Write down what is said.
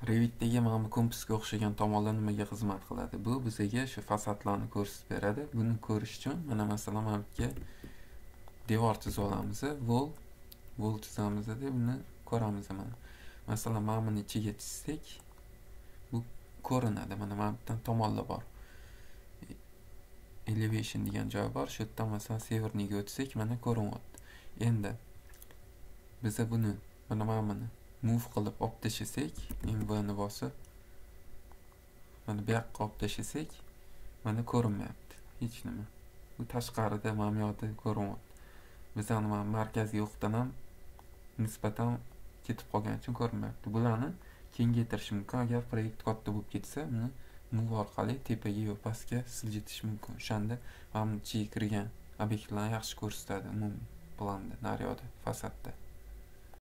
Revitdagi mana bu kompasga o'xshagan tomonlar nimaga xizmat qiladi? Bu bizga shu fasadlarni ko'rsatib beradi. Buni ko'rish uchun mana masalan mana bu yerga devor chizib olamiz. Vol chizamiz deb buni ko'ramiz mana. Masalan mana buni ichiga chizsak, bu ko'rinadi. Mana bu yerdan tomonlar bor. Elevation degan joy bor. Shu yerdan masalan severniga o'tsak, mana ko'rinyapti. Endi biz buni mana buni move qilib olib tashlasak, MVni bosib mana bu yoqqa olib tashlasak, mana ko'rinmayapti hech nima. Bu tashqarida mana bu yoqda ko'rinyapti. Bizani mana markaziy o'qdan ham nisbatan ketib qolgani uchun ko'rinmayapti. Bularni kengaytirish mumkin. Agar proyekt katta bo'lib ketsa, buni move orqali tepaga yo pastga siljitish mumkin. O'shanda mana bu ichiga kirgan obyektlarni yaxshi ko'rsatadi umumiy planda, naryoqda, fasadda.